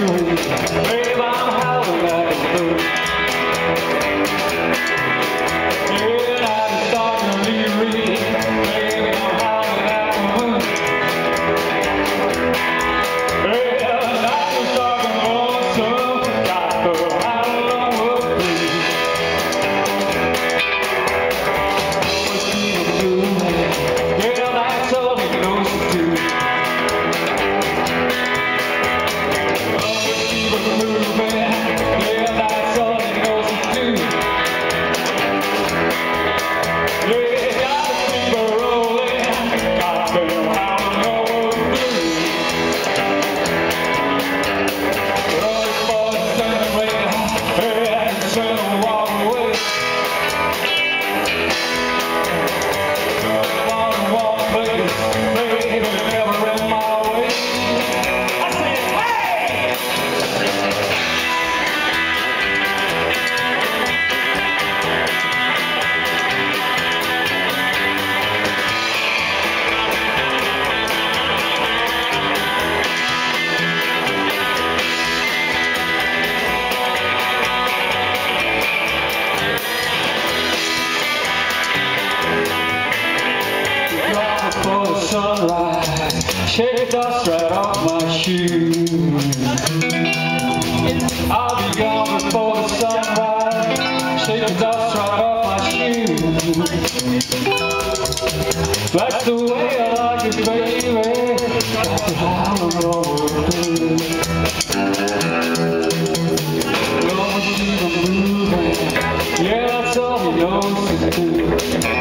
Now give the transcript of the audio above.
Babe, I'm howling like a fool. Yeah, I'm starting to reread. Babe, I'm howling like a fool. Yeah, I'm starting to lonesome. Got the howling on the free. Always feel blue. Yeah, that's all he knows to do. Moving, yeah, that's all he knows to do. Yeah, got the fever rolling, got them howling over the blue. But all these boys turn away, yeah, turn and walk away. Just one place, baby, never in my way. I said, hey! For the sunrise, shake dust right off my shoes. I'll be gone before the sunrise, shake the dust right off my shoes. That's the way I like it, baby. That's how I'm rolling through. Gonna keep it moving. Yeah, that's all he knows to do.